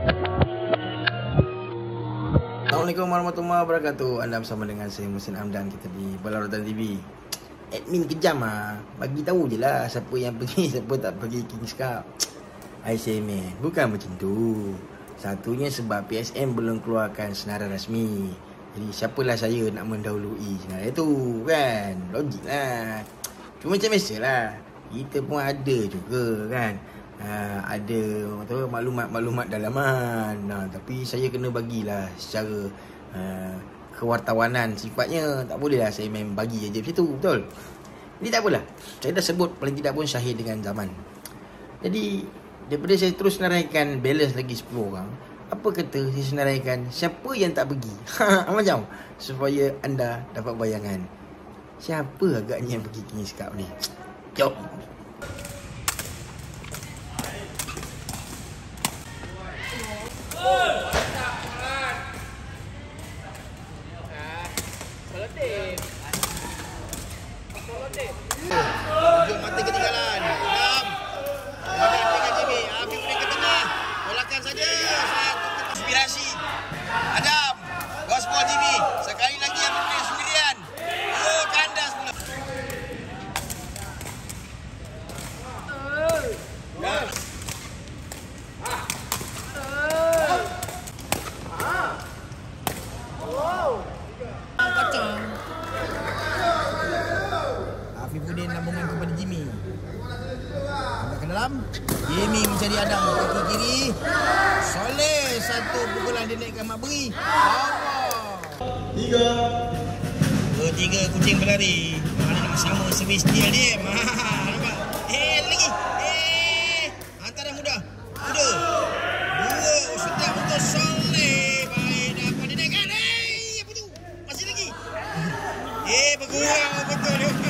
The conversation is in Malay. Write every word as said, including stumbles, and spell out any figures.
Assalamualaikum warahmatullahi wabarakatuh. Anda bersama dengan saya Musin Amdan. Kita di Balaratan T V. Admin kejam ah. Bagi tahu je lah siapa yang pergi, siapa tak pergi Kings Cup. I say man, bukan macam tu. Satunya sebab P S M belum keluarkan senarai rasmi. Jadi siapalah saya nak mendahului senarai tu, kan? Logik lah. Cuma macam biasa lah, kita pun ada juga kan, uh, ada tahu, maklumat-maklumat dalaman. Nah, tapi saya kena bagilah secara uh, kewartawanan sifatnya. Tak boleh lah saya main bagi aja macam tu, betul? Jadi tak apalah, saya dah sebut paling tidak pun syahid dengan zaman. Jadi daripada saya terus senaraikan balance lagi sepuluh orang, apa kata saya senaraikan siapa yang tak pergi? Macam supaya anda dapat bayangan siapa agaknya yang pergi Kings Cup ni. Jom. Jom mati ketinggalan. Adam. Adam dengan Jimmy. Afif boleh ke tengah. Tolakkan saja. Satu inspirasi. Adam. Gospel Jimmy. Sekali lagi yang bermain sendirian. Oh, kandas pula. Afifuddin lambungan kepada Jimmy. Angkat ke dalam. Jimmy mencari Adam kaki kiri. Soleh satu pukulan dia naikkan mak beri. Allah. Tiga. Dua tiga kucing berlari. Mana nak sama servis dia dia. Nampak? Eh lagi. Eh. Antara mudah. Mudah. Dua. Setiap untuk Soleh. Baik dapat dia naikkan. Eh apa tu? Masih lagi. Eh berkurang betul.